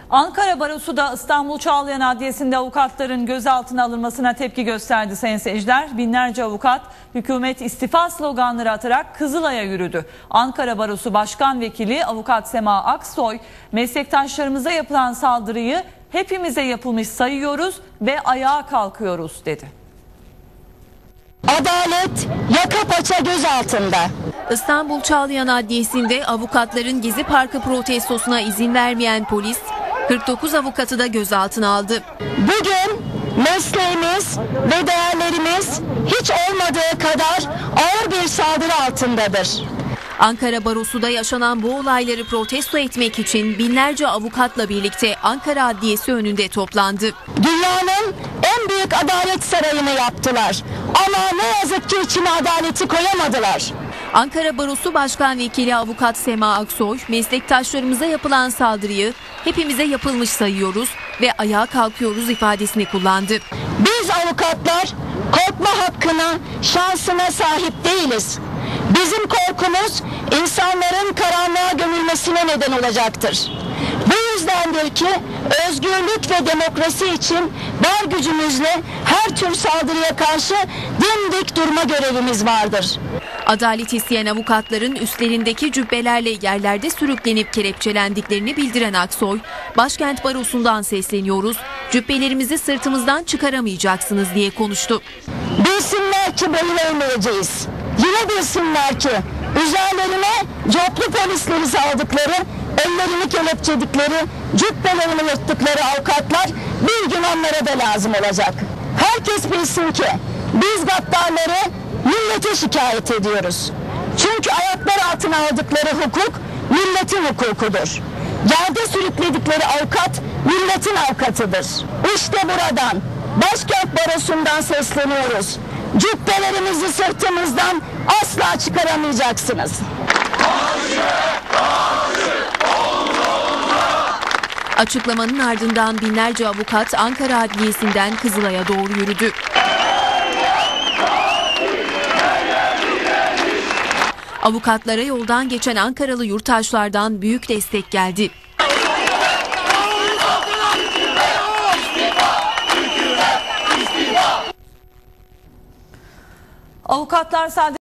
Ankara Barosu da İstanbul Çağlayan Adliyesi'nde avukatların gözaltına alınmasına tepki gösterdi sayın seyirciler. Binlerce avukat hükümet istifa sloganları atarak Kızılay'a yürüdü. Ankara Barosu Başkan Vekili Avukat Sema Aksoy, meslektaşlarımıza yapılan saldırıyı hepimize yapılmış sayıyoruz ve ayağa kalkıyoruz dedi. Adalet yaka paça göz altında. İstanbul Çağlayan Adliyesi'nde avukatların Gezi Parkı protestosuna izin vermeyen polis 49 avukatı da gözaltına aldı. Bugün mesleğimiz ve değerlerimiz hiç olmadığı kadar ağır bir saldırı altındadır. Ankara Barosu'da yaşanan bu olayları protesto etmek için binlerce avukatla birlikte Ankara Adliyesi önünde toplandı. Dünyanın en büyük adalet sarayını yaptılar ama ne yazık ki içine adaleti koyamadılar. Ankara Barosu Başkan Vekili Avukat Sema Aksoy, meslektaşlarımıza yapılan saldırıyı hepimize yapılmış sayıyoruz ve ayağa kalkıyoruz ifadesini kullandı. Biz avukatlar korkma hakkına, şansına sahip değiliz. Bizim korkumuz insanların karanlığa gömülmesine neden olacaktır. Bu yüzdendir ki özgürlük ve demokrasi için var gücümüzle her tür saldırıya karşı dimdik durma görevimiz vardır. Adalet isteyen avukatların üstlerindeki cübbelerle yerlerde sürüklenip kelepçelendiklerini bildiren Aksoy, Başkent Barosu'ndan sesleniyoruz, cübbelerimizi sırtımızdan çıkaramayacaksınız diye konuştu. Bilsinler ki boyun eğmeyeceğiz. Yine bilsinler ki üzerlerine coplu polisleri saldıkları, ellerini kelepçedikleri, cübbelerini yırttıkları avukatlar bir gün onlara da lazım olacak. Herkes bilsin ki biz gaddarları millete şikayet ediyoruz. Çünkü ayaklar altına aldıkları hukuk milletin hukukudur. Yerde sürükledikleri avukat milletin avukatıdır. İşte buradan Başkent Barosu'ndan sesleniyoruz. Cübbelerimizi sırtımızdan asla çıkaramayacaksınız. Açıklamanın ardından binlerce avukat Ankara Adliyesi'nden Kızılay'a doğru yürüdü. Avukatlara yoldan geçen Ankaralı yurttaşlardan büyük destek geldi. Avukatlar sadece